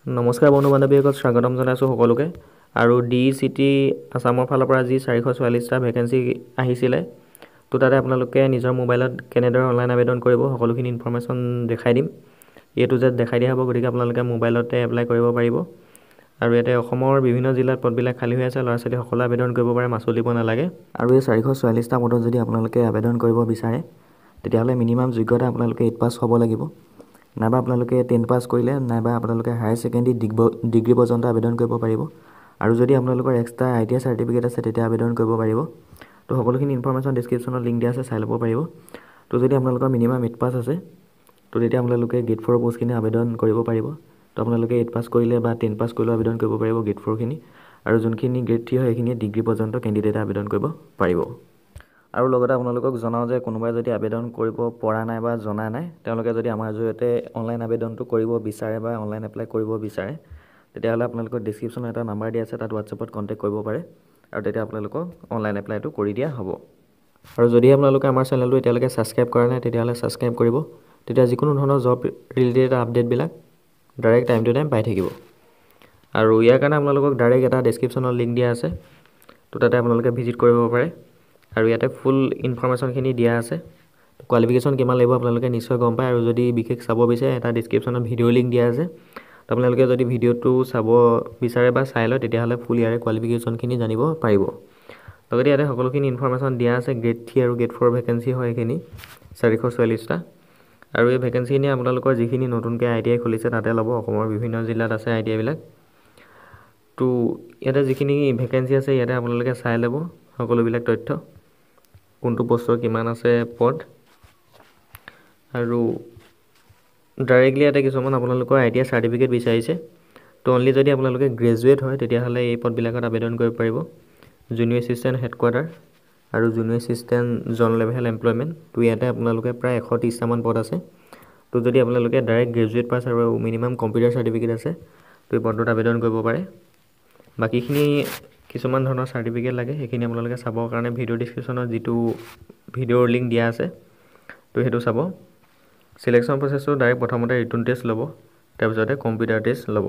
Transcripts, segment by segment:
নমস্কাৰ বন্ধু বান্ধৱীসকল, স্বাগতম জনাইছোঁ সকলোকে। আৰু DCT আছামৰ ফালৰ পৰা যি 444টা ভেকেঞ্চি আহিছিলে, তো তাতে আপোনালোকে নিজৰ মোবাইলত কেনেদৰে অনলাইন আবেদন কৰিব সকলোখিনি ইনফৰমেশ্যন দেখাই দিম। A to Z দেখাই দিয়া হ'ব, গতিকে আপোনালোকে মোবাইলতে এপ্লাই কৰিব পাৰিব। আৰু ইয়াতে অসমৰ বিভিন্ন জিলাত পদবিলাক খালী হৈ আছে, ল'ৰা ছোৱালী সকলোৱে আবেদন কৰিব পাৰে, মাচুল দিব নালাগে। আৰু এই 444টা পদত যদি আপোনালোকে আবেদন কৰিব বিচাৰে, তেতিয়াহ'লে মিনিমাম যোগ্যতা আপোনালোকে 8 পাছ হ'ব লাগিব। নাইবা আপোনালোকে 10 পাছ কৰিলে, নাইবা আপোনালোকে হায়াৰ ছেকেণ্ডেৰী ডিগ্ৰী পৰ্যন্ত আবেদন কৰিব পাৰিব। আৰু যদি আপোনালোকৰ এক্সট্ৰা ITI চাৰ্টিফিকেট আছে, তেতিয়া আবেদন কৰিব পাৰিব। তো সকলোখিনি ইনফৰমেশ্যন ডিছক্ৰিপশ্যনত লিংক দিয়া আছে, চাই ল'ব পাৰিব। তো যদি আপোনালোকৰ মিনিমাম 8 পাছ আছে, তো তেতিয়া আপোনালোকে গ্ৰেড 4 পষ্টখিনি আবেদন কৰিব পাৰিব। তো আপোনালোকে 8 পাছ কৰিলে বা 10 পাছ কৰিলেও আবেদন কৰিব পাৰিব গ্ৰেড 4খিনি। আৰু যোনখিনি গ্ৰেড 3 হয়, সেইখিনিয়ে ডিগ্ৰী পৰ্যন্ত কেণ্ডিডেটে আবেদন কৰিব পাৰিব। আৰু লগতে আপোনালোকক জনাওঁ যে কোনোবাই যদি আবেদন কৰিব পৰা নাই বা জনা নাই, তেওঁলোকে যদি আমাৰ জৰিয়তে অনলাইন আবেদনটো কৰিব বিচাৰে বা অনলাইন এপ্লাই কৰিব বিচাৰে, তেতিয়াহ'লে আপোনালোকৰ ডিছক্ৰিপশ্যনত এটা নাম্বাৰ দিয়া আছে, তাত হোৱাটছএপত কণ্টেক্ট কৰিব পাৰে। আৰু তেতিয়া আপোনালোকক অনলাইন এপ্লাইটো কৰি দিয়া হ'ব। আৰু যদি আপোনালোকে আমাৰ চেনেলটো এতিয়ালৈকে ছাবস্ক্ৰাইব কৰা নাই, তেতিয়াহ'লে ছাবস্ক্ৰাইব কৰিব। তেতিয়া যিকোনো ধৰণৰ জব ৰিলেটেড আপডেটবিলাক ডাইৰেক্ট টাইম টু টাইম পাই থাকিব। আৰু ইয়াৰ কাৰণে আপোনালোকক ডাইৰেক্ট এটা ডিছক্ৰিপশ্যনত লিংক দিয়া আছে, তো তাতে আপোনালোকে ভিজিট কৰিব পাৰে। আৰু ইয়াতে ফুল ইনফৰমেশ্যনখিনি দিয়া আছে। কোৱালিফিকেশ্যন কিমান লাগিব আপোনালোকে নিশ্চয় গম পায়। আৰু যদি বিশেষ চাব বিচাৰে, এটা ডিছক্ৰিপশ্যনত ভিডিঅ' লিংক দিয়া আছে। তো আপোনালোকে যদি ভিডিঅ'টো চাব বিচাৰে বা চাই লয়, তেতিয়াহ'লে ফুল ইয়াৰে কোৱালিফিকেশ্যনখিনি জানিব পাৰিব। লগতে ইয়াতে সকলোখিনি ইনফৰমেশ্যন দিয়া আছে। গ্ৰেড 3 আৰু গ্ৰেড 4 ভেকেঞ্চি হয় এইখিনি 444টা। আৰু এই ভেকেঞ্চিখিনি আপোনালোকৰ যিখিনি নতুনকৈ ITI খুলিছে তাতে ল'ব। অসমৰ বিভিন্ন জিলাত আছে ITI বিলাক। তো ইয়াতে যিখিনি ভেকেঞ্চি আছে, ইয়াতে আপোনালোকে চাই ল'ব সকলোবিলাক তথ্য, কোনটো পষ্টৰ কিমান আছে পদ। আৰু ডাইৰেক্টলি ইয়াতে কিছুমান আপোনালোকৰ ITI চাৰ্টিফিকেট বিচাৰিছে। তো অনলি যদি আপোনালোকে গ্ৰেজুৱেট হয়, তেতিয়াহ'লে এই পদবিলাকত আবেদন কৰিব পাৰিব। জুনিয়ৰ এছিষ্টেণ্ট হেডকোৱাৰ্টাৰ আৰু junior assistant zone level employment. তো ইয়াতে আপোনালোকে প্ৰায় 130টামান পদ আছে। তো যদি আপোনালোকে ডাইৰেক্ট গ্ৰেজুৱেট পাছ আৰু মিনিমাম কম্পিউটাৰ চাৰ্টিফিকেট আছে, তো এই পদটোত আবেদন কৰিব পাৰে। বাকীখিনি কিছুমান ধৰণৰ চাৰ্টিফিকেট লাগে, সেইখিনি আপোনালোকে চাবৰ কাৰণে ভিডিঅ' ডিছক্ৰিপশ্যনত যিটো ভিডিঅ'ৰ লিংক দিয়া আছে, তো সেইটো চাব। চিলেকশ্যন প্ৰচেছটো ডাইৰেক্ট প্ৰথমতে ৰিটন টেষ্ট ল'ব, তাৰপিছতে কম্পিউটাৰ টেষ্ট ল'ব।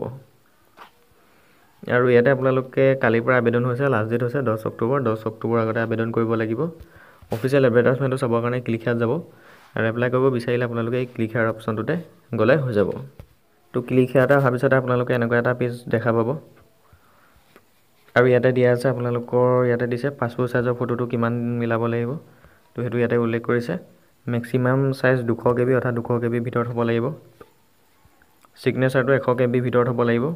আৰু ইয়াতে আপোনালোকে কালিৰ পৰা আবেদন হৈছে, লাষ্ট ডেট হৈছে 10 অক্টোবৰ। 10 অক্টোবৰ আগতে আবেদন কৰিব লাগিব। অফিচিয়েল এডভাৰটাইজমেণ্টটো চাবৰ কাৰণে ক্লিক হেয়াৰত যাব। আৰু এপ্লাই কৰিব বিচাৰিলে আপোনালোকে এই ক্লিক হেয়াৰ অপশ্যনটোতে গ'লে হৈ যাব। তো ক্লিক হেয়াৰতে অহাৰ পিছতে আপোনালোকে এনেকুৱা এটা পেজ দেখা পাব। আৰু ইয়াতে দিয়া আছে, আপোনালোকৰ ইয়াতে দিছে পাছপোৰ্ট চাইজৰ ফটোটো কিমান মিলাব লাগিব। তো সেইটো ইয়াতে উল্লেখ কৰিছে। মেক্সিমাম চাইজ 200 KB, অৰ্থাৎ 200 KB ভিতৰত হ'ব লাগিব। ছিগনেচাৰটো 100 KB ভিতৰত হ'ব লাগিব।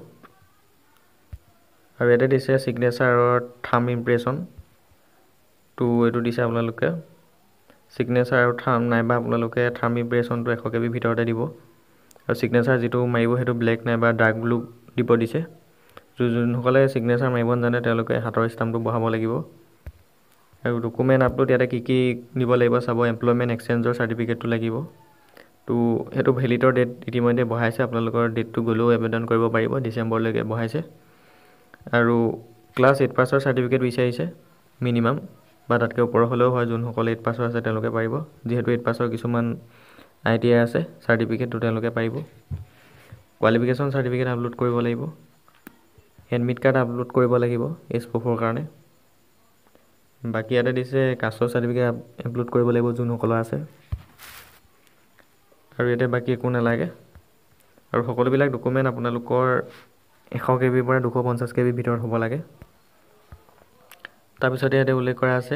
আৰু ইয়াতে দিছে ছিগনেচাৰৰ থাম্ব ইমপ্ৰেশ্যন। তো এইটো দিছে আপোনালোকে ছিগনেচাৰ আৰু থাম্ব, নাইবা আপোনালোকে থাম্ব ইমপ্ৰেশ্যনটো 100 KB ভিতৰতে দিব। আৰু ছিগনেচাৰ যিটো মাৰিব সেইটো ব্লেক নাইবা ডাৰ্ক ব্লু দিব দিছে। যোনসকলে ছিগনেচাৰ মাৰিব নাজানে, তেওঁলোকে হাতৰ ষ্টাম্পটো বহাব লাগিব। আৰু ডকুমেণ্ট আপলোড ইয়াতে কি কি দিব লাগিব চাব। এমপ্লয়মেণ্ট এক্সচেঞ্জৰ চাৰ্টিফিকেটটো লাগিব। তো সেইটো ভেলিডৰ ডেট ইতিমধ্যে বঢ়াইছে, আপোনালোকৰ ডেটটো গ'লেও আবেদন কৰিব পাৰিব, ডিচেম্বৰলৈকে বঢ়াইছে। আৰু ক্লাছ 8 পাছৰ চাৰ্টিফিকেট বিচাৰিছে মিনিমাম, বা তাতকৈ ওপৰ হ'লেও হয়। যোনসকলে 8 পাছৰ আছে তেওঁলোকে পাৰিব, যিহেতু 8 পাছৰ কিছুমান ITI আছে চাৰ্টিফিকেটটো তেওঁলোকে পাৰিব। কোৱালিফিকেশ্যন চাৰ্টিফিকেট আপলোড কৰিব লাগিব। এডমিট কাৰ্ড আপলোড কৰিব লাগিব এজ প্ৰুফৰ কাৰণে। বাকী ইয়াতে দিছে কাষ্টৰ চাৰ্টিফিকেট আপলোড কৰিব লাগিব যোনসকলৰ আছে। আৰু ইয়াতে বাকী একো নালাগে। আৰু সকলোবিলাক ডকুমেণ্ট আপোনালোকৰ 100 KBৰ পৰা 250 KB ভিতৰত হ'ব লাগে। তাৰপিছতে ইয়াতে উল্লেখ কৰা আছে,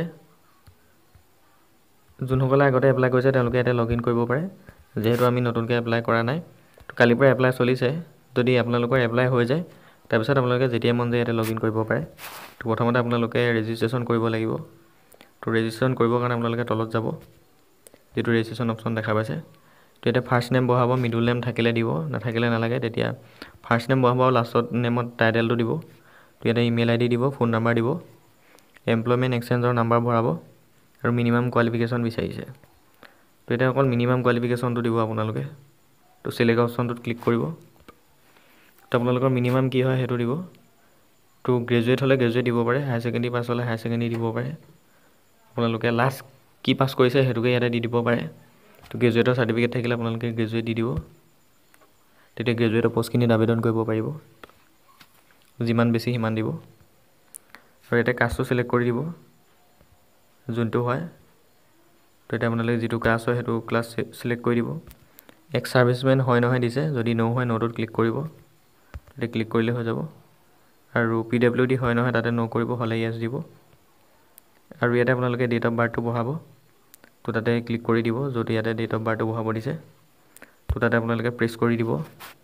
যোনসকলে আগতে এপ্লাই কৰিছে তেওঁলোকে ইয়াতে লগ ইন কৰিব পাৰে। যিহেতু আমি নতুনকৈ এপ্লাই কৰা নাই, তো কালিৰ পৰা এপ্লাই চলিছে। যদি আপোনালোকৰ এপ্লাই হৈ যায়, তাৰপিছত আপোনালোকে যেতিয়া মন যায় ইয়াতে লগ ইন কৰিব পাৰে। তো প্ৰথমতে আপোনালোকে ৰেজিষ্ট্ৰেশ্যন কৰিব লাগিব। তো ৰেজিষ্ট্ৰেশ্যন কৰিবৰ কাৰণে আপোনালোকে তলত যাব, যিটো ৰেজিষ্ট্ৰেশ্যন অপশ্যন দেখা পাইছে। তো এতিয়া ফাৰ্ষ্ট নেম বহাব, মিডল নেম থাকিলে দিব, নাথাকিলে নালাগে। তেতিয়া ফাৰ্ষ্ট নেম বহাব, লাষ্টত নেমত টাইটেলটো দিব। তো ইয়াতে ইমেইল ID দিব, ফোন নাম্বাৰ দিব, এমপ্লয়মেণ্ট এক্সচেঞ্জৰ নাম্বাৰ ভৰাব। আৰু মিনিমাম কোৱালিফিকেশ্যন বিচাৰিছে। তো এতিয়া অকল মিনিমাম কোৱালিফিকেশ্যনটো দিব আপোনালোকে। তো চিলেক্ট অপশ্যনটোত ক্লিক কৰিব। তো আপোনালোকৰ মিনিমাম কি হয় সেইটো দিব। তো গ্ৰেজুৱেট হ'লে গ্ৰেজুৱেট দিব পাৰে, হায়াৰ ছেকেণ্ডেৰী পাছ হ'লে হায়াৰ ছেকেণ্ডেৰী দিব পাৰে। আপোনালোকে লাষ্ট কি পাছ কৰিছে সেইটোকে ইয়াতে দি দিব পাৰে। তো গ্ৰেজুৱেটৰ চাৰ্টিফিকেট থাকিলে আপোনালোকে গ্ৰেজুৱেট দি দিব। তেতিয়া গ্ৰেজুৱেটৰ পষ্টখিনিত আবেদন কৰিব পাৰিব, যিমান বেছি সিমান দিব। আৰু ইয়াতে কাষ্টটো চিলেক্ট কৰি দিব যোনটো হয়। তো এতিয়া আপোনালোকে যিটো ক্লাছ হয় সেইটো ক্লাছ চিলেক্ট কৰি দিব। এক্স ছাৰ্ভিচমেন হয় নহয় দিছে, যদি ন' হয় ন'টোত ক্লিক কৰিব, তেতিয়া ক্লিক কৰিলে হৈ যাব। আৰু PWD হয় নহয় তাতে ন' কৰিব, হ'লে য়েছ দিব। আৰু ইয়াতে আপোনালোকে ডেট অফ বাৰ্থটো বহাব, তো তাতে ক্লিক কৰি দিব য'ত ইয়াতে ডেট অফ বাৰ্থটো বহাব দিছে, তো তাতে আপোনালোকে প্ৰেছ কৰি দিব।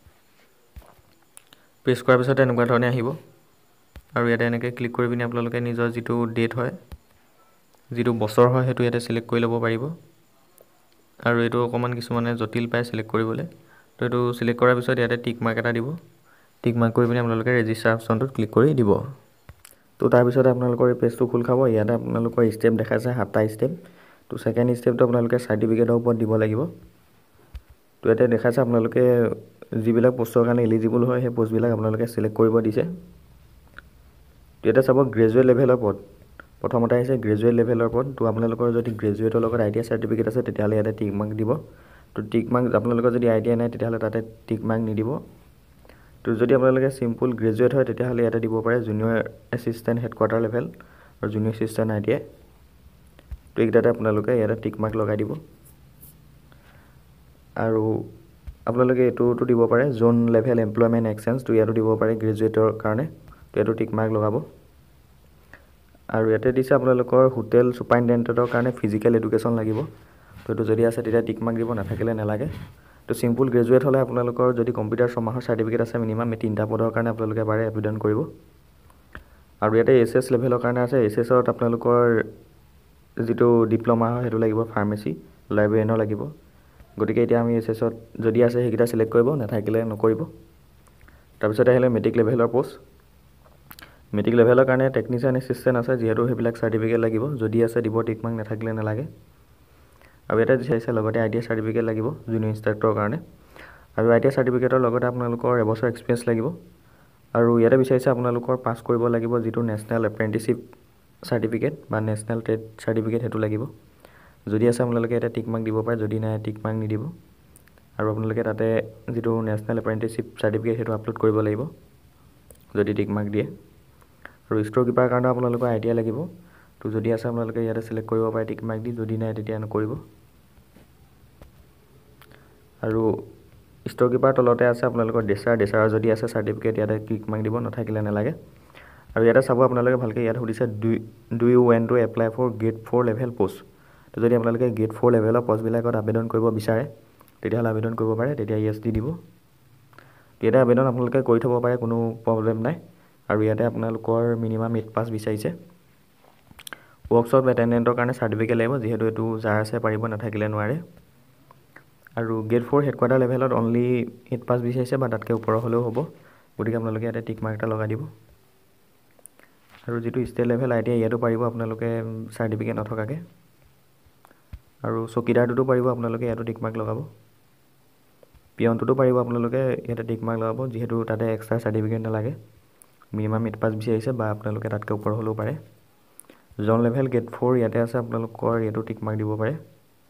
প্ৰেছ কৰাৰ পিছত এনেকুৱা ধৰণে আহিব। আৰু ইয়াতে এনেকৈ ক্লিক কৰি পিনি আপোনালোকে নিজৰ যিটো ডেট হয়, যিটো বছৰ হয় সেইটো ইয়াতে চিলেক্ট কৰি ল'ব পাৰিব। আৰু এইটো অকণমান কিছুমানে জটিল পায় চিলেক্ট কৰিবলৈ, তো এইটো চিলেক্ট কৰাৰ পিছত ইয়াতে টিক মাৰ্ক এটা দিব। টিক মাৰ্ক কৰি পিনি আপোনালোকে ৰেজিষ্টাৰ অপশ্যনটোত ক্লিক কৰি দিব। তো তাৰপিছত আপোনালোকৰ এই পেজটো খোল খাব। ইয়াতে আপোনালোকৰ ষ্টেপ দেখাইছে 7টা ষ্টেপ। তো ছেকেণ্ড ষ্টেপটো আপোনালোকে চাৰ্টিফিকেটৰ ওপৰত দিব লাগিব। তো ইয়াতে দেখাইছে আপোনালোকে যিবিলাক পোষ্টৰ কাৰণে এলিজিবল হয় সেই পোষ্টবিলাক আপোনালোকে চিলেক্ট কৰিব দিছে। তো ইয়াতে চাব গ্ৰেজুৱেট লেভেলৰ ওপৰত প্ৰথমতে আহিছে গ্ৰেজুৱেট লেভেলৰ ওপৰত। তো আপোনালোকৰ যদি গ্ৰেজুৱেটৰ লগত ITI চাৰ্টিফিকেট আছে তেতিয়াহ'লে ইয়াতে টিক মাৰ্ক দিব। তো টিক মাৰ্ক আপোনালোকৰ যদি ITI নাই তেতিয়াহ'লে তাতে টিক মাৰ্ক নিদিব। তো যদি আপোনালোকে চিম্পুল গ্ৰেজুৱেট হয় তেতিয়াহ'লে ইয়াতে দিব পাৰে জুনিয়ৰ এছিষ্টেণ্ট হেডকোৱাৰ্টাৰ লেভেল আৰু জুনিয়ৰ এছিষ্টেণ্ট ITI। তো এইকেইটাতে আপোনালোকে ইয়াতে টিক মাৰ্ক লগাই দিব। আৰু আপোনালোকে এইটোতো দিব পাৰে জোন লেভেল এমপ্লয়মেণ্ট এক্সচেঞ্জ, তো ইয়াতো দিব পাৰে গ্ৰেজুৱেটৰ কাৰণে, তো ইয়াতো টিক মাৰ্ক লগাব। আৰু ইয়াতে দিছে আপোনালোকৰ হোটেল ছুপাৰিনটেণ্ডেণ্টৰ কাৰণে ফিজিকেল এডুকেশ্যন লাগিব, তো এইটো যদি আছে তেতিয়া টিক মাৰ্ক দিব, নাথাকিলে নালাগে। তো চিম্পুল গ্ৰেজুৱেট হ'লে আপোনালোকৰ যদি কম্পিউটাৰ 6 মাহৰ চাৰ্টিফিকেট আছে মিনিমাম এই 3টা পদৰ কাৰণে আপোনালোকে পাৰে আবেদন কৰিব। আৰু ইয়াতে SS লেভেলৰ কাৰণে আছে, SSত আপোনালোকৰ যিটো ডিপ্ল'মা হয় সেইটো লাগিব, ফাৰ্মাচী লাইব্ৰেৰিয়ানৰ লাগিব। গতিকে এতিয়া আমি SSত যদি আছে সেইকেইটা চিলেক্ট কৰিব, নাথাকিলে নকৰিব। তাৰপিছত আহিলে মেট্ৰিক লেভেলৰ পষ্ট। মেট্ৰিক লেভেলৰ কাৰণে টেকনিচিয়ান এছিষ্টেণ্ট আছে, যিহেতু সেইবিলাক চাৰ্টিফিকেট লাগিব, যদি আছে দিব টিক মাৰ্ক, নাথাকিলে নালাগে। আৰু ইয়াতে বিচাৰিছে লগতে ITI চাৰ্টিফিকেট লাগিব জুনিয়ৰ ইনষ্ট্ৰাক্টৰৰ কাৰণে। আৰু ITI চাৰ্টিফিকেটৰ লগতে আপোনালোকৰ এবছৰ এক্সপিৰিয়েঞ্চ লাগিব। আৰু ইয়াতে বিচাৰিছে আপোনালোকৰ পাছ কৰিব লাগিব যিটো নেশ্যনেল এপ্ৰেণ্টিছশ্বিপ চাৰ্টিফিকেট বা নেশ্যনেল ট্ৰেড চাৰ্টিফিকেট সেইটো লাগিব। যদি আছে আপোনালোকে ইয়াতে টিক মাৰ্ক দিব পাৰে, যদি নাই টিক মাৰ্ক নিদিব। আৰু আপোনালোকে তাতে যিটো নেশ্যনেল এপ্ৰেণ্টিছশ্বিপ চাৰ্টিফিকেট সেইটো আপলোড কৰিব লাগিব যদি টিক মাৰ্ক দিয়ে। আৰু ষ্ট'ৰ কিপাৰৰ কাৰণে আপোনালোকৰ ITI লাগিব, তো যদি আছে আপোনালোকে ইয়াতে চিলেক্ট কৰিব পাৰে টিক মাৰ্ক দি, যদি নাই তেতিয়া নকৰিব। আৰু ষ্ট'ৰ কিপাৰ তলতে আছে আপোনালোকৰ ডেচাৰৰ যদি আছে চাৰ্টিফিকেট ইয়াতে টিক মাৰ্ক দিব, নাথাকিলে নালাগে। আৰু ইয়াতে চাব আপোনালোকে ভালকৈ, ইয়াত সুধিছে do you want to apply for grade 4 level post. তো যদি আপোনালোকে গ্ৰেড 4 লেভেলৰ পষ্টবিলাকত আবেদন কৰিব বিচাৰে তেতিয়াহ'লে আবেদন কৰিব পাৰে, তেতিয়া য়েছ দি দিব। ইয়াতে আবেদন আপোনালোকে কৰি থ'ব পাৰে, কোনো প্ৰব্লেম নাই। আৰু ইয়াতে আপোনালোকৰ মিনিমাম 8 পাছ বিচাৰিছে। ৱৰ্কশ্বপ এটেণ্ডেণ্টৰ কাৰণে চাৰ্টিফিকেট লাগিব, যিহেতু এইটো যাৰ আছে পাৰিব, নাথাকিলে নোৱাৰে। আৰু গ্ৰেড 4 হেডকোৱাৰ্টাৰ লেভেলত অনলি 8 পাছ বিচাৰিছে বা তাতকৈ ওপৰৰ হ'লেও হ'ব, গতিকে আপোনালোকে ইয়াতে টিক মাৰ্ক এটা লগাই দিব। আৰু যিটো ষ্টেট লেভেল ITI ইয়াতো পাৰিব আপোনালোকে চাৰ্টিফিকেট নথকাকৈ। আৰু চকীদাৰটোতো পাৰিব আপোনালোকে, ইয়াতো টিক মাৰ্ক লগাব। পিয়নটোতো পাৰিব আপোনালোকে, ইয়াতে টিক মাৰ্ক লগাব, যিহেতু তাতে এক্সট্ৰা চাৰ্টিফিকেট নালাগে। মিনিমাম 8 পাছ বিচাৰিছে বা আপোনালোকে তাতকৈ ওপৰ হ'লেও পাৰে। জন লেভেল গ্ৰেড 4 ইয়াতে আছে আপোনালোকৰ, ইয়াতো টিক মাৰ্ক দিব পাৰে।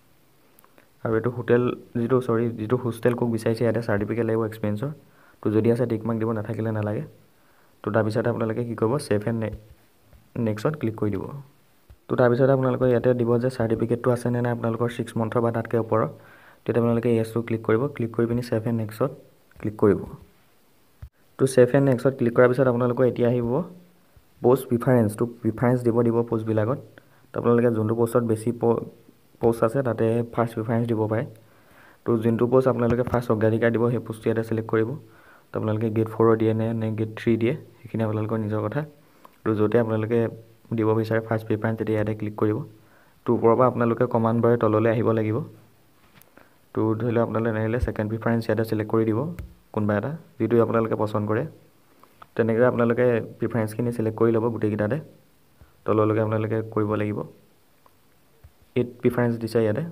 আৰু এইটো যিটো হোষ্টেল কুক বিচাৰিছে ইয়াতে চাৰ্টিফিকেট লাগিব এক্সপিৰিয়েঞ্চৰ, তো যদি আছে টিক মাৰ্ক দিব, নাথাকিলে নালাগে। তো তাৰপিছতে আপোনালোকে কি কৰিব, ছেভ এণ্ড নেক্সটত ক্লিক কৰি দিব। তো তাৰপিছতে আপোনালোকে ইয়াতে দিব যে চাৰ্টিফিকেটটো আছেনে নাই আপোনালোকৰ 6 মান্থৰ বা তাতকৈ ওপৰৰ, তেতিয়া আপোনালোকে য়েছটো ক্লিক কৰিব, ক্লিক কৰি পিনি ছেভ এণ্ড নেক্সটত ক্লিক কৰিব। তো ছেভ এণ্ড নেক্সটত ক্লিক কৰাৰ পিছত আপোনালোকৰ এতিয়া আহিব পষ্ট প্ৰিফাৰেঞ্চ। তো প্ৰিফাৰেঞ্চ দিব পষ্টবিলাকত। তো আপোনালোকে যোনটো পষ্টত বেছি পষ্ট আছে তাতে ফাৰ্ষ্ট প্ৰিফাৰেঞ্চ দিব পাৰে। তো যোনটো পষ্ট আপোনালোকে ফাৰ্ষ্ট অগ্ৰাধিকাৰ দিব সেই পষ্টটো ইয়াতে চিলেক্ট কৰিব। তো আপোনালোকে গ্ৰেড 4 দিয়ে নে গ্ৰেড 3 দিয়ে, সেইখিনি আপোনালোকৰ নিজৰ কথা। তো য'তে আপোনালোকে দিব বিচাৰে ফাৰ্ষ্ট প্ৰিফাৰেঞ্চ তেতিয়া ইয়াতে ক্লিক কৰিব। তো ওপৰৰ পৰা আপোনালোকে কমাণ্ডবাৰে তললৈ আহিব লাগিব। তো ধৰি লওক আপোনালোকে নাহিলে ছেকেণ্ড প্ৰিফাৰেঞ্চ ইয়াতে চিলেক্ট কৰি দিব কোনোবা এটা, যিটো আপোনালোকে পচন্দ কৰে। তেনেকৈ আপোনালোকে প্ৰিফাৰেঞ্চখিনি চিলেক্ট কৰি ল'ব গোটেইকেইটাতে, তললৈকে আপোনালোকে কৰিব লাগিব। 8 প্ৰিফাৰেঞ্চ দিছে ইয়াতে,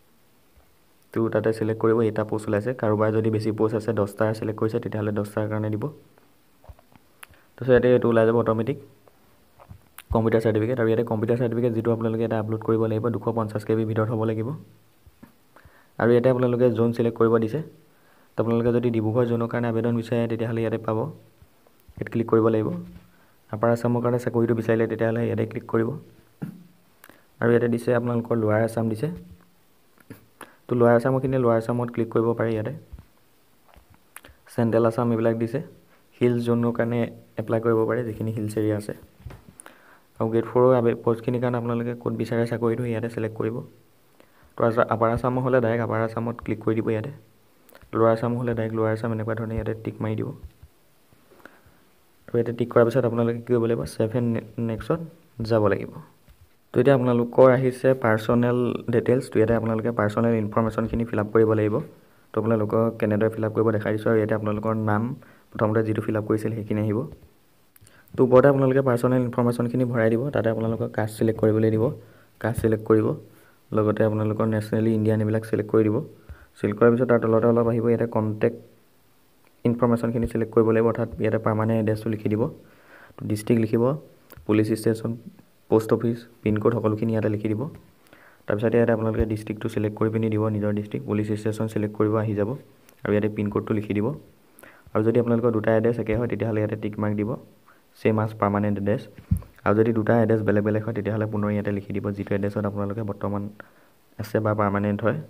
তো তাতে চিলেক্ট কৰিব। 8টা পষ্ট ওলাইছে, কাৰোবাৰ যদি বেছি পষ্ট আছে 10টা চিলেক্ট কৰিছে তেতিয়াহ'লে 10টাৰ কাৰণে দিব। তাৰপিছত ইয়াতে এইটো ওলাই যাব অট'মেটিক কম্পিউটাৰ চাৰ্টিফিকেট। আৰু ইয়াতে কম্পিউটাৰ চাৰ্টিফিকেট যিটো আপোনালোকে এটা আপলোড কৰিব লাগিব 250 KB ভিতৰত হ'ব লাগিব। আৰু ইয়াতে আপোনালোকে জোন চিলেক্ট কৰিব দিছে, তো আপোনালোকে যদি ডিব্ৰুগড় জোনৰ কাৰণে আবেদন বিচাৰে তেতিয়াহ'লে ইয়াতে পাব, ইয়াত ক্লিক কৰিব লাগিব। আপাৰ আছামৰ কাৰণে চাকৰিটো বিচাৰিলে তেতিয়াহ'লে ইয়াতে ক্লিক কৰিব। আৰু ইয়াতে দিছে আপোনালোকৰ লোৱাৰ আছাম দিছে, তো লোৱাৰ আছামৰখিনি লোৱাৰ আছামত ক্লিক কৰিব পাৰি। ইয়াতে চেণ্ট্ৰেল আছাম এইবিলাক দিছে, হিলছ জোনৰ কাৰণে এপ্লাই কৰিব পাৰে যিখিনি হিলছ এৰিয়া আছে। আৰু গ্ৰেড 4 পষ্টখিনিৰ কাৰণে আপোনালোকে ক'ত বিচাৰে চাকৰিটো ইয়াতে ছিলেক্ট কৰিব। তো আপাৰ আছামৰ হ'লে ডাইৰেক্ট আপাৰ আছামত ক্লিক কৰি দিব ইয়াতে, লোৱাৰ আছাম হ'লে ডাইৰেক্ট লোৱাৰ আছাম এনেকুৱা ধৰণে ইয়াতে টিক মাৰি দিব। আৰু ইয়াতে টিক কৰাৰ পিছত আপোনালোকে কি কৰিব লাগিব, ছেভ এণ্ড নেক্সটত যাব লাগিব। তো এতিয়া আপোনালোকৰ আহিছে পাৰ্চনেল ডিটেইলছ। তো ইয়াতে আপোনালোকে পাৰ্চনেল ইনফৰমেশ্যনখিনি ফিল আপ কৰিব লাগিব। তো আপোনালোকক কেনেদৰে ফিল আপ কৰিব দেখাই দিছোঁ। আৰু ইয়াতে আপোনালোকৰ নাম প্ৰথমতে যিটো ফিল আপ কৰিছিল সেইখিনি আহিব। তো ওপৰতে আপোনালোকে পাৰ্চনেল ইনফৰমেশ্যনখিনি ভৰাই দিব, তাতে আপোনালোকক কাষ্ট ছিলেক্ট কৰিবলৈ দিব, কাষ্ট ছিলেক্ট কৰিব। লগতে আপোনালোকৰ নেশ্যনেলি ইণ্ডিয়ান এইবিলাক ছিলেক্ট কৰি দিব। ছিলেক্ট কৰাৰ পিছত তাৰ তলতে অলপ আহিব, ইয়াতে কণ্টেক্ট ইনফৰমেশ্যনখিনি ছিলেক্ট কৰিব লাগিব, অৰ্থাৎ ইয়াতে পাৰ্মানেণ্ট এড্ৰেছটো লিখি দিব। তো ডিষ্ট্ৰিক্ট লিখিব, police station, post office, pincode সকলোখিনি ইয়াতে লিখি দিব। তাৰপিছত ইয়াতে আপোনালোকে ডিষ্ট্ৰিক্টটো ছিলেক্ট কৰি পিনি দিব, নিজৰ ডিষ্ট্ৰিক্ট, পুলিচ ষ্টেচন ছিলেক্ট কৰিব, আহি যাব। আৰু ইয়াতে পিনক'ডটো লিখি দিব। আৰু যদি আপোনালোকৰ দুটা এড্ৰেছ একে হয় তেতিয়াহ'লে ইয়াতে টিক মাৰ্ক দিব, ছেম আজ পাৰ্মানেণ্ট এড্ৰেছ। আৰু যদি দুটা এড্ৰেছ বেলেগ বেলেগ হয় তেতিয়াহ'লে পুনৰ ইয়াতে লিখি দিব যিটো এড্ৰেছত আপোনালোকে বৰ্তমান আছে বা পাৰ্মানেণ্ট হয়।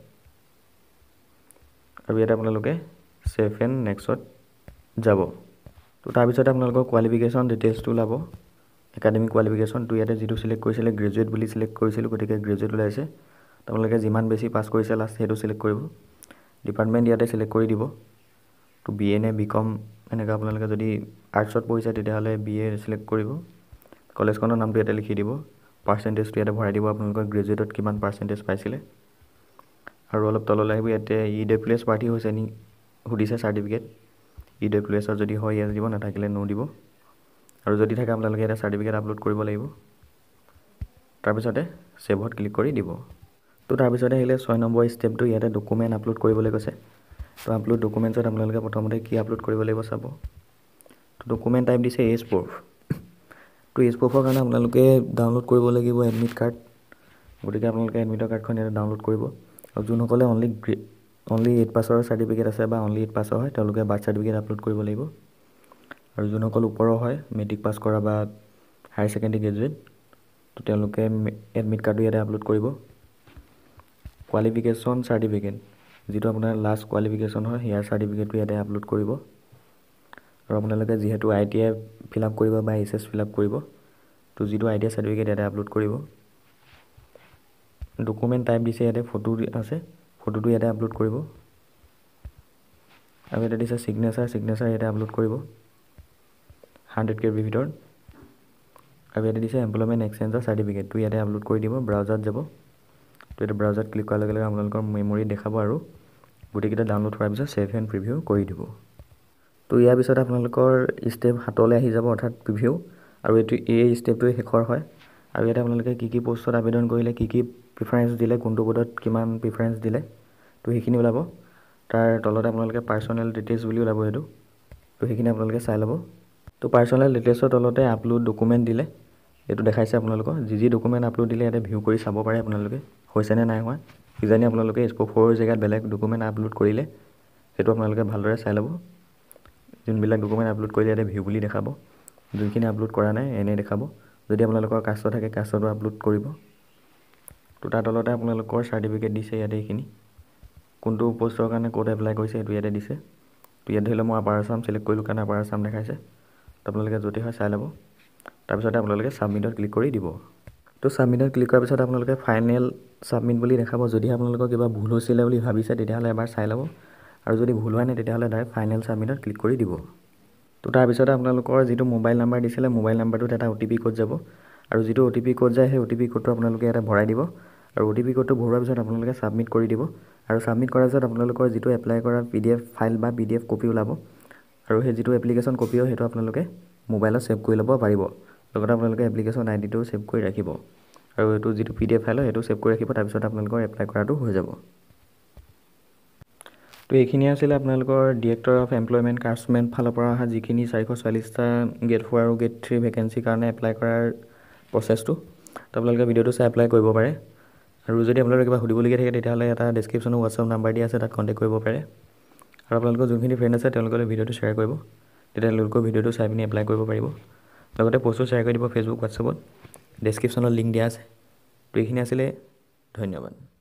আৰু ইয়াতে আপোনালোকে ছেভ এণ্ড নেক্সটত যাব। তো তাৰপিছতে আপোনালোকৰ কোৱালিফিকেশ্যন ডিটেইলছটো ওলাব, একাডেমিক কোৱালিফিকেশ্যনটো ইয়াতে যিটো ছিলেক্ট কৰিছিলে গ্ৰেজুৱেট বুলি ছিলেক্ট কৰিছিলোঁ, গতিকে গ্ৰেজুৱেট ওলাইছে। আপোনালোকে যিমান বেছি পাছ কৰিছে লাষ্ট সেইটো ছিলেক্ট কৰিব। ডিপাৰ্টমেণ্ট ইয়াতে ছিলেক্ট কৰি দিব। তো BA নে BCom এনেকৈ আপোনালোকে যদি আৰ্টছত পঢ়িছে তেতিয়াহ'লে BA ছিলেক্ট কৰিব। কলেজখনৰ নামটো ইয়াতে লিখি দিব, পাৰ্চেণ্টেজটো ইয়াতে ভৰাই দিব, আপোনালোকৰ গ্ৰেজুৱেটত কিমান পাৰ্চেণ্টেজ পাইছিলে। আৰু অলপ তললৈ আহিব, ইয়াতে EWS পাৰ্টি হৈছে নি সুধিছে চাৰ্টিফিকেট, EWSৰ যদি হয় ইয়াত দিব, নাথাকিলে নো দিব। আৰু যদি থাকে আপোনালোকে ইয়াতে চাৰ্টিফিকেট আপলোড কৰিব লাগিব। তাৰপিছতে ছেভত ক্লিক কৰি দিব। তো তাৰপিছতে আহিলে 6 নম্বৰ ষ্টেপটো, ইয়াতে ডকুমেণ্ট আপলোড কৰিবলৈ কৈছে। তো আপলোড ডকুমেণ্টছত আপোনালোকে প্ৰথমতে কি আপলোড কৰিব লাগিব চাব। তো ডকুমেণ্ট টাইপ দিছে এজ প্ৰুফ। তো এজ প্ৰুফৰ কাৰণে আপোনালোকে ডাউনলোড কৰিব লাগিব এডমিট কাৰ্ড, গতিকে আপোনালোকে এডমিটৰ কাৰ্ডখন ইয়াতে ডাউনলোড কৰিব। আৰু যোনসকলে অনলি 8 পাছৰ চাৰ্টিফিকেট আছে বা অনলি 8 পাছৰ হয় তেওঁলোকে বাৰ্থ চাৰ্টিফিকেট আপলোড কৰিব লাগিব। আৰু যোনসকল ওপৰৰ হয় মেট্ৰিক পাছ কৰা বা হায়াৰ ছেকেণ্ডেৰী গ্ৰেজুৱেট, তো তেওঁলোকে এডমিট কাৰ্ডটো ইয়াতে আপলোড কৰিব। কোৱালিফিকেশ্যন চাৰ্টিফিকেট যিটো আপোনাৰ লাষ্ট কোৱালিফিকেশ্যন হয় সেয়াৰ চাৰ্টিফিকেটটো ইয়াতে আপলোড কৰিব। আৰু আপোনালোকে যিহেতু ITI ফিল আপ কৰিব বা HS ফিল আপ কৰিব, তো যিটো ITI চাৰ্টিফিকেট ইয়াতে আপলোড কৰিব। ডকুমেণ্ট টাইপ দিছে, ইয়াতে ফটো আছে, ফটোটো ইয়াতে আপলোড কৰিব। আৰু ইয়াতে দিছে ছিগনেচাৰ ইয়াতে আপলোড কৰিব 100 KB ভিতৰত। আৰু ইয়াতে দিছে এমপ্লয়মেণ্ট এক্সচেঞ্জৰ চাৰ্টিফিকেটটো ইয়াতে আপলোড কৰি দিব, ব্ৰাউজাৰত যাব। তো ইয়াতে ব্ৰাউজাৰত ক্লিক কৰাৰ লগে লগে আপোনালোকৰ মেমৰি দেখাব আৰু গোটেইকেইটা ডাউনলোড কৰাৰ পিছত ছেভ এণ্ড প্ৰিভিউ কৰি দিব। তো ইয়াৰ পিছত আপোনালোকৰ ষ্টেপ 7লৈ আহি যাব, অৰ্থাৎ প্ৰিভিউ। আৰু এই ষ্টেপটোৱে শেষৰ হয়। আৰু ইয়াতে আপোনালোকে কি পষ্টত আবেদন কৰিলে, কি প্ৰিফাৰেঞ্চ দিলে, কোনটো পদত কিমান প্ৰিফাৰেঞ্চ দিলে, তো সেইখিনি ওলাব। তাৰ তলতে আপোনালোকে পাৰ্চনেল ডিটেইলছ বুলি ওলাব এইটো, তো সেইখিনি আপোনালোকে চাই ল'ব। তো পাৰ্চনেল ডিটেইলছৰ তলতে আপলোড ডকুমেণ্ট দিলে এইটো দেখাইছে আপোনালোকৰ, যি ডকুমেণ্ট আপলোড দিলে ইয়াতে ভিউ কৰি চাব পাৰে আপোনালোকে হৈছেনে নাই হোৱা। কিজানি আপোনালোকে স্ক'প 4 জেগাত বেলেগ ডকুমেণ্ট আপলোড কৰিলে সেইটো আপোনালোকে ভালদৰে চাই ল'ব। যোনবিলাক ডকুমেণ্ট আপলোড কৰিলে ইয়াতে ভিউ বুলি দেখাব, যোনখিনি আপলোড কৰা নাই এনেই দেখাব। যদি আপোনালোকৰ কাষ্ট থাকে কাষ্টটো আপলোড কৰিব। তো তাৰ তলতে আপোনালোকৰ চাৰ্টিফিকেট দিছে ইয়াতে, এইখিনি কোনটো পষ্টৰ কাৰণে ক'ত এপ্লাই কৰিছে সেইটো ইয়াতে দিছে। তো ইয়াত ধৰি লওক মই আপাৰ আছাম ছিলেক্ট কৰিলোঁ কাৰণে আপাৰ আছাম দেখাইছে। তো আপোনালোকে য'তে হয় চাই ল'ব। তাৰপিছতে আপোনালোকে ছাবমিটত ক্লিক কৰি দিব। তো ছাবমিটত ক্লিক কৰাৰ পিছত আপোনালোকে ফাইনেল ছাবমিট বুলি দেখাব। যদি আপোনালোকৰ কিবা ভুল হৈছিলে বুলি ভাবিছে তেতিয়াহ'লে এবাৰ চাই ল'ব, আৰু যদি ভুল হোৱা নাই তেতিয়াহ'লে ডাইৰেক্ট ফাইনেল ছাবমিটত ক্লিক কৰি দিব। তো তাৰপিছতে আপোনালোকৰ যিটো মোবাইল নাম্বাৰ দিছিলে মোবাইল নাম্বাৰটোত এটা OTP কোড যাব, আৰু যিটো OTP কোড যায় সেই OTP কোডটো আপোনালোকে ইয়াতে ভৰাই দিব। আৰু OTP কোডটো ভৰোৱাৰ পিছত আপোনালোকে ছাবমিট কৰি দিব। আৰু ছাবমিট কৰাৰ পিছত আপোনালোকৰ যিটো এপ্লাই কৰা PDF ফাইল বা PDF কপি ওলাব, আৰু সেই যিটো এপ্লিকেশ্যন কপি হয় সেইটো আপোনালোকে মোবাইলত ছেভ কৰি ল'ব পাৰিব। লগতে আপোনালোকে এপ্লিকেশ্যন IDটো ছেভ কৰি ৰাখিব, আৰু এইটো যিটো PDF ফাইল হয় সেইটো ছেভ কৰি ৰাখিব। তাৰপিছত আপোনালোকৰ এপ্লাই কৰাটো হৈ যাব। তো এইখিনি আছিলে আপোনালোকৰ ডিৰেক্টৰ অফ এমপ্লয়মেণ্ট ক্ৰাফ্টছমেন ফালৰ পৰা অহা যিখিনি 444টা গ্ৰেড 4 আৰু গ্ৰেড 3 ভেকেঞ্চিৰ কাৰণে এপ্লাই কৰাৰ প্ৰচেছটো। তো আপোনালোকে ভিডিঅ'টো চাই এপ্লাই কৰিব পাৰে। আৰু যদি আপোনালোকৰ কিবা সুধিবলগীয়া থাকে তেতিয়াহ'লে এটা ডেছক্ৰিপশ্যনত WhatsApp নাম্বাৰ দিয়া আছে, তাত কণ্টেক্ট কৰিব পাৰে। আৰু আপোনালোকৰ যোনখিনি ফ্ৰেণ্ড আছে তেওঁলোকলৈ ভিডিঅ'টো শ্বেয়াৰ কৰিব, তেতিয়া তেওঁলোকৰ ভিডিঅ'টো চাই পিনি এপ্লাই কৰিব পাৰিব। লগতে পষ্টটো শ্বেয়াৰ কৰি দিব ফেচবুক হোৱাটছএপত, ডেছক্ৰিপশ্যনত লিংক দিয়া আছে। তো এইখিনি আছিলে, ধন্যবাদ।